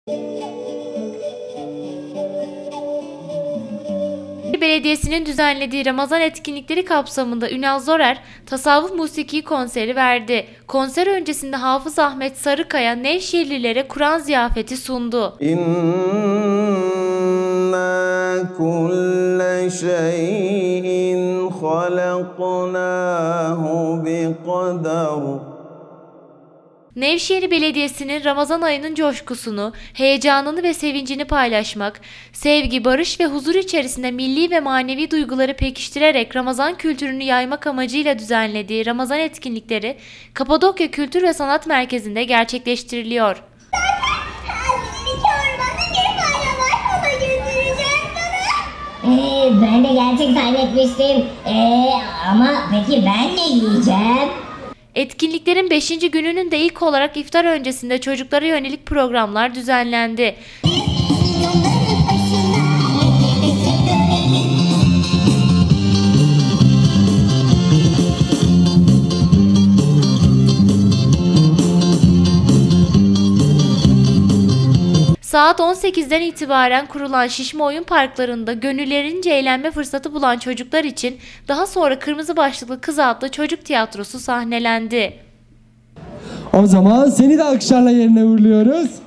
Belediyesi'nin düzenlediği Ramazan etkinlikleri kapsamında Ünal Zorer tasavvuf musiki konseri verdi. Konser öncesinde Hafız Ahmet Sarıkaya Nevşehirlilere Kur'an ziyafeti sundu. İnna kulle şeyin halaknahu biqadar. Nevşehir Belediyesi'nin Ramazan ayının coşkusunu, heyecanını ve sevincini paylaşmak, sevgi, barış ve huzur içerisinde milli ve manevi duyguları pekiştirerek Ramazan kültürünü yaymak amacıyla düzenlediği Ramazan etkinlikleri Kapadokya Kültür ve Sanat Merkezi'nde gerçekleştiriliyor. Ben de gerçek zannetmiştim. Ama peki ben ne yiyeceğim? Etkinliklerin 5. gününün de ilk olarak iftar öncesinde çocuklara yönelik programlar düzenlendi. Saat 18'den itibaren kurulan şişme oyun parklarında gönüllerince eğlenme fırsatı bulan çocuklar için daha sonra Kırmızı Başlıklı Kız adlı çocuk tiyatrosu sahnelendi. O zaman seni de alkışlarla yerine uğurluyoruz.